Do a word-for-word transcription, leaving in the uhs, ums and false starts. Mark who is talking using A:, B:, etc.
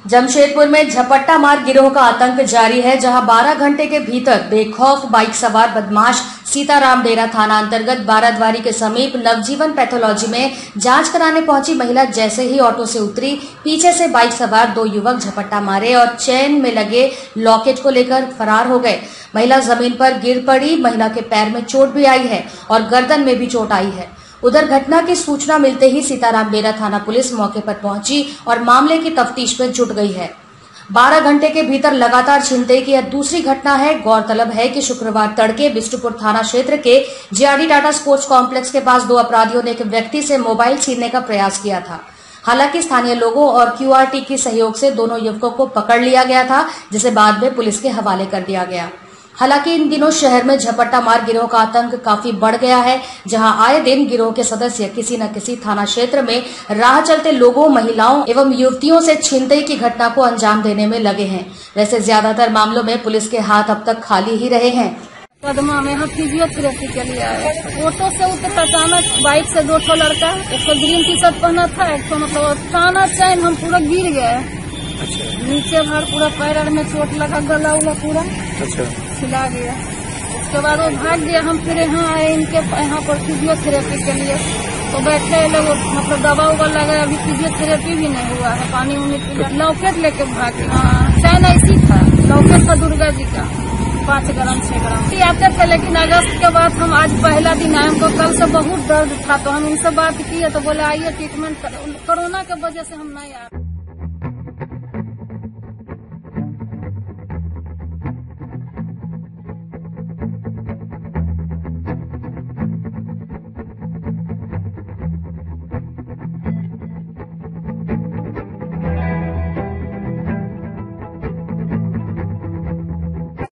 A: जमशेदपुर में झपट्टा मार गिरोह का आतंक जारी है, जहां बारह घंटे के भीतर बेखौफ बाइक सवार बदमाश सीताराम डेरा थाना अंतर्गत बाराद्वारी के समीप नवजीवन पैथोलॉजी में जांच कराने पहुंची महिला जैसे ही ऑटो से उतरी, पीछे से बाइक सवार दो युवक झपट्टा मारे और चेन में लगे लॉकेट को लेकर फरार हो गए। महिला जमीन पर गिर पड़ी। महिला के पैर में चोट भी आई है और गर्दन में भी चोट आई है। उधर घटना की सूचना मिलते ही सीताराम डेरा थाना पुलिस मौके पर पहुंची और मामले की तफ्तीश में जुट गई है। बारह घंटे के भीतर लगातार छिनतई की यह दूसरी घटना है। गौरतलब है कि शुक्रवार तड़के बिष्टुपुर थाना क्षेत्र के जीआरडी टाटा स्पोर्ट्स कॉम्प्लेक्स के पास दो अपराधियों ने एक व्यक्ति से मोबाइल छीनने का प्रयास किया था। हालांकि स्थानीय लोगों और क्यूआरटी के सहयोग से दोनों युवकों को पकड़ लिया गया था, जिसे बाद में पुलिस के हवाले कर दिया गया। हालांकि इन दिनों शहर में झपट्टा मार गिरोह का आतंक काफी बढ़ गया है, जहां आए दिन गिरोह के सदस्य किसी न किसी थाना क्षेत्र में राह चलते लोगों, महिलाओं एवं युवतियों से छिनतई की घटना को अंजाम देने में लगे हैं। वैसे ज्यादातर मामलों में पुलिस के हाथ अब तक खाली ही रहे हैं।
B: पदमा में हम फिजियोथेरेपी के लिए आए। ऑटो से उतर अचानक बाइक से दो ठो लड़का, एक तो ग्रीन टी शर्ट पहना था, एक तो मतलब अचानक चैन हम पूरा गिर गए। अच्छा। नीचे भर पूरा पैर में चोट लगा, गला उला पूरा अच्छा छिला गया। उसके बाद वो भाग गया। हम फिर यहाँ आए इनके यहाँ पर फिजियोथेरेपी के लिए, तो बैठे लोग मतलब दवा उवा लगा। अभी फिजियोथेरेपी भी नहीं हुआ है। पानी उनी पी लॉकेट लेके भाग गया। चैन ऐसी था, लॉकेट था दुर्गा जी का, पाँच ग्राम छह ग्राम आते थे। लेकिन अगस्त के बाद हम आज पहला दिन आए, हमको कल से बहुत दर्द था, तो हम इनसे बात किए तो बोले आइए ट्रीटमेंट करो। कोरोना के वजह से हम नहीं आए।